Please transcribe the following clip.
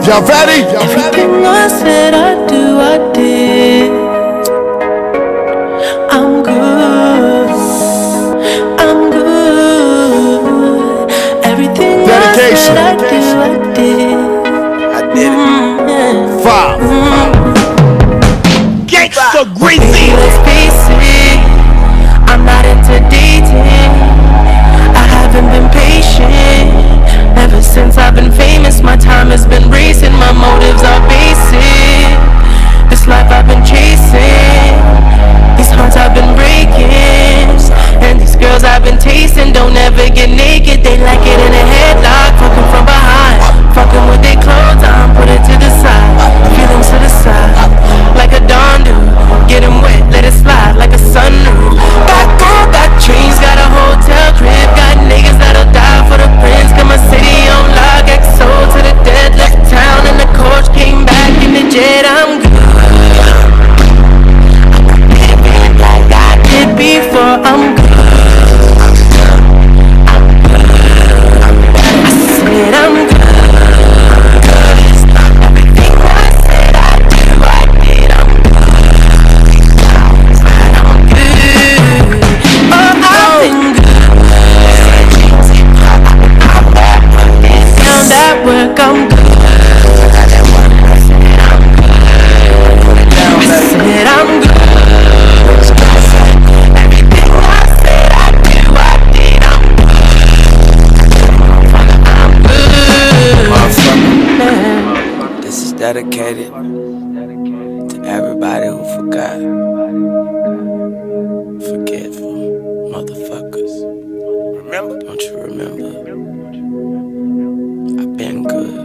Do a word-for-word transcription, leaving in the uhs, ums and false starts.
Y'all ready? Y'all ready? Everything I said I do, I did. I'm good. I'm good. Everything Dedication. I said I do, I did. I did it. Mm-hmm. Five. Mm-hmm. Gangsta Greasy. Baby, let's face it, I'm not into dating. I haven't been patient. Ever since I've been famous, my time has been racing. My motives are basic. This life I've been chasing, these hearts I've been breaking, and these girls I've been tasting don't ever get naked. They like it in a headlock, fucking from behind, fucking with their clothes on, put it to the side, feelings to the side, like a dawn dew. Get 'em wet, let it slide like a sunroof. Got gold, got trees, got a hotel crib, got niggas that'll die for the prince. Got my city on lock, X O to the dead, left town and the coach came back in the jet. I'm good. Before I'm good, I said I'm good. Everything I said I do, I did. I'm good. I'm good. Oh, I've been good. Down that work, I'm good. I said I'm good. Dedicated to everybody who forgot. Forgetful motherfuckers. Remember? Don't you remember? I've been good.